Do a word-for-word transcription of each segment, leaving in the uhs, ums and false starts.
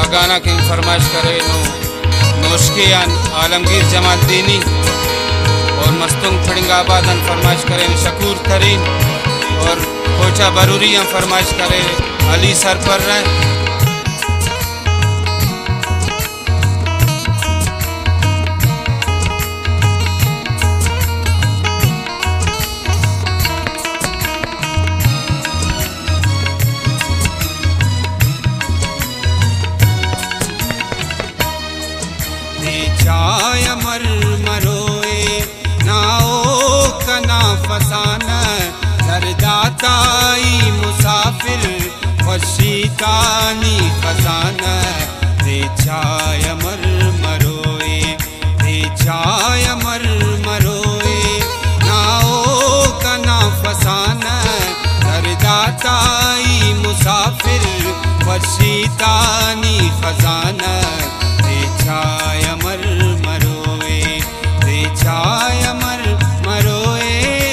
गाना की फरमाइश करे नो नौशकियान आलमगीर जमालदीनी और मस्तुंग फड़िंगाबाद फरमाइश करे शकूर तरीन और कोचा बरूरी फरमाइश करे अली सरपर रहे। जाय मर मरोए नाओ कना फसाना दरदाताई मुसाफिर वशीतानी खजाना रे जाय मर मरोए रे जाय मर मरोए नाओ कना फसाना दरदाताई मुसाफिर वशीतानी खजाना जाय मर मरोए रे जाय मर मरोए।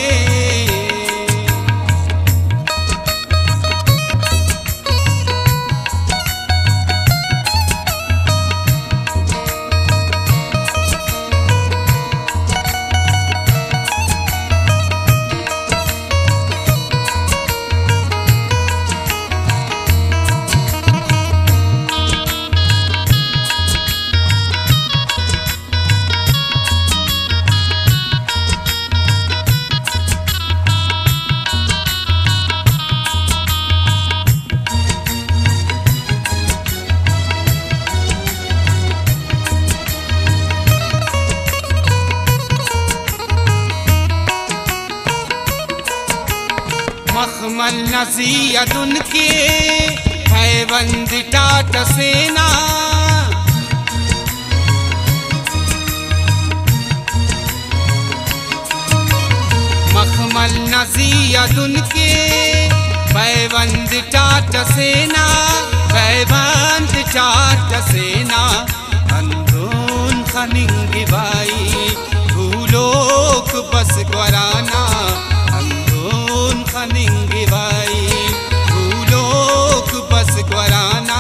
मखमल नसीहत उनके पैबंद टाट सेना मखमल नसीहत उनके पैबंद टाट सेना पैबंद टाट सेना अंधून खनिंग बाई भूलोक बस ग्वराना खनिंगी बाई भूलोक बस ग्वराना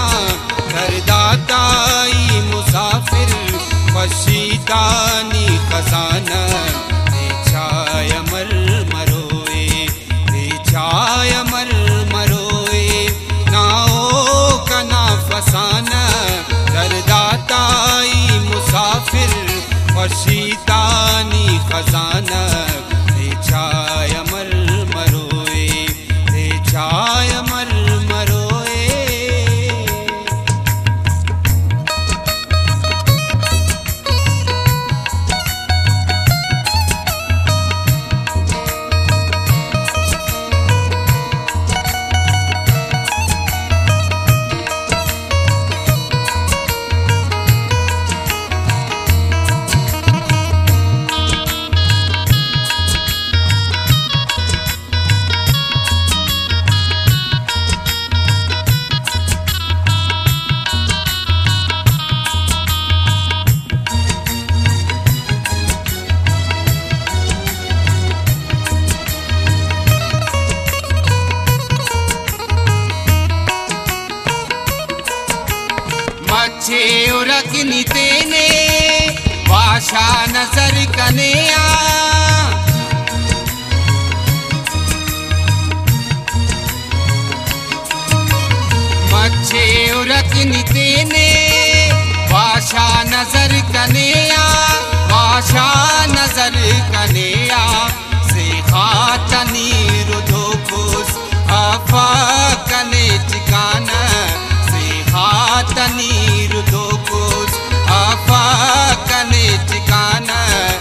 दरदाताई मुसाफिर वशीतानी खजाना रे जाय मर मरोए रे जाय मर मरोए नाओ कना फसाना दरदाताई मुसाफिर वशीतानी खजाना रे जाय मर जाय मर मरोए। मच्छे उरकनी तेने वाशा नजर कनेया मच्छे उरकनी तेने वाशा नजर कनेया वाशा नजर कनेया से खातनी रुधोकुस आफा कने ठिकाना तनीर धोकुस आफा कने ठिकाना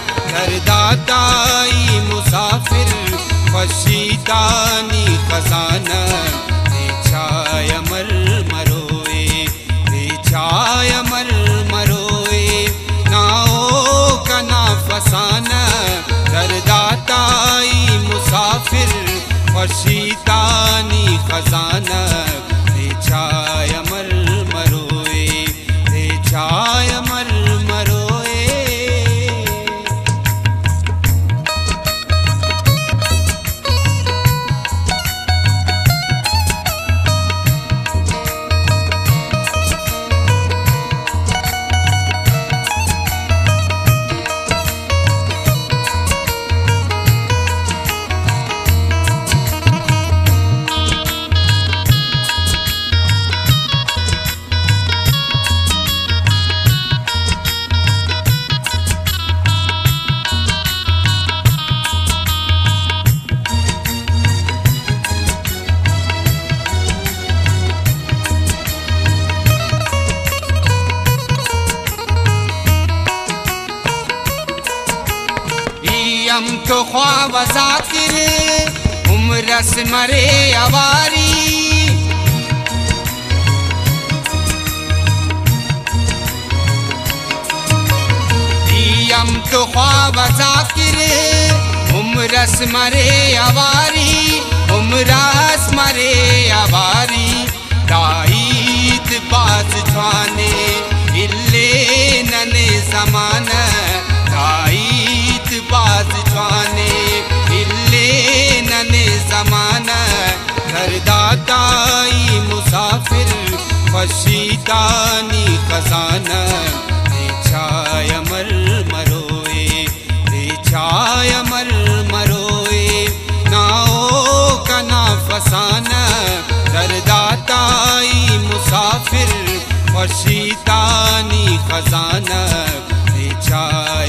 दरदाताई मुसाफिर वशीतानी खजाना रे जाय मर मरोए रे जाय मर मरोए नाओ कना फसाना दरदाताई मुसाफिर वशीतानी खजाना रे जाय मर मरोए रे जाय मर मरोए। तो ख्वाब ज़ाकिर उम्रस मरे अवारी दियम तो ख्वाब ज़ाकिर उम्रस मरे अवारी उम्रस मरे अवारी दाईत बाज छाने इल्ले नने ज़माना दाईत बाज छाने इल्ले नने ज़माना करदाताई मुसाफिर फशीतानी खजाना छाय मर मरोए छाय मर मरोए नाओ कना फसाना दरदाताई मुसाफिर फशीतानी खजाना छाय